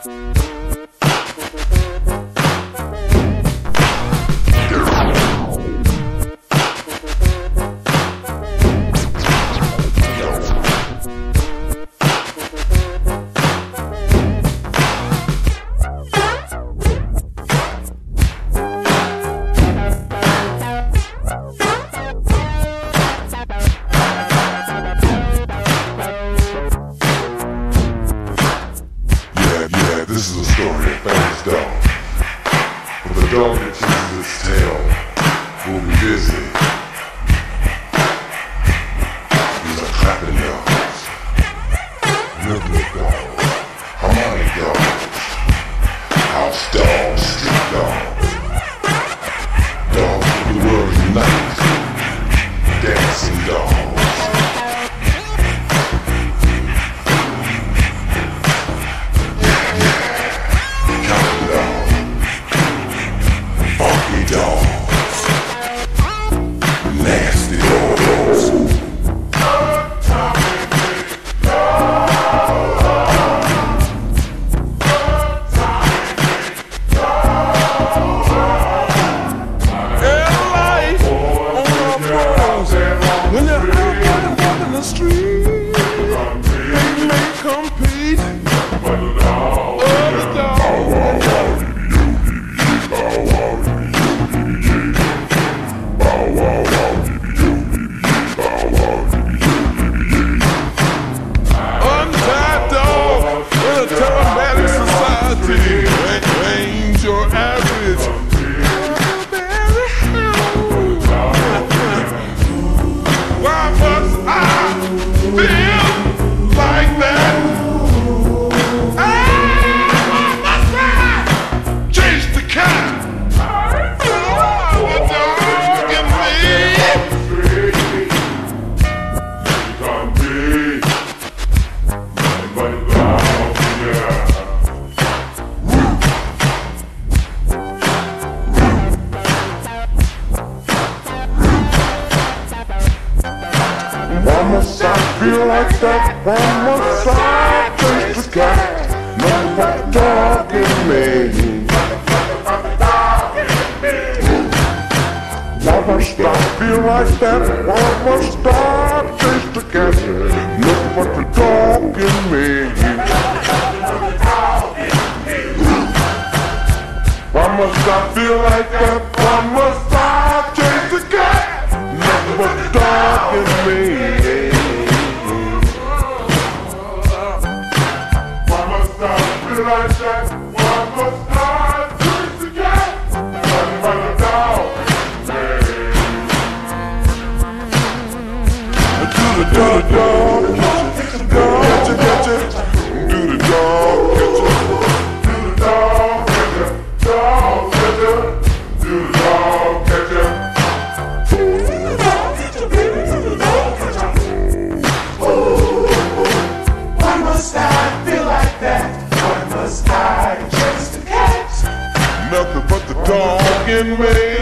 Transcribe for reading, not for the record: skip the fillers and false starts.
This is a story of famous dog. But the dog that chases its tail will be busy. These are clapping dogs, rhythmic dogs, harmonic dogs, house dogs, street dogs, dogs of the world unite, dancing dogs. Nasty dogs. When you're out walking the street, they may compete. Ain't your average. Why must I feel like that? Why must I chase the cat? The dog in me. Why must I feel like that? Why must I chase the cat? Nothing but the dog in me. Why must I feel like that? Why must I chase the cat? Nothing but the dog in me. Why must I feel like that? Why must I chase the cat? Nothing but the dog in me. Why must I feel like that? Why must I chase the cat? Nothing but the dog in me. Do the dog, catch the dog, catch it. Do the dog, catch it. Do the dog, catch it. Dog, catch it. Do the dog, catch it. Why must I feel like that? Why must I chase the cat? Nothing but the dog in me.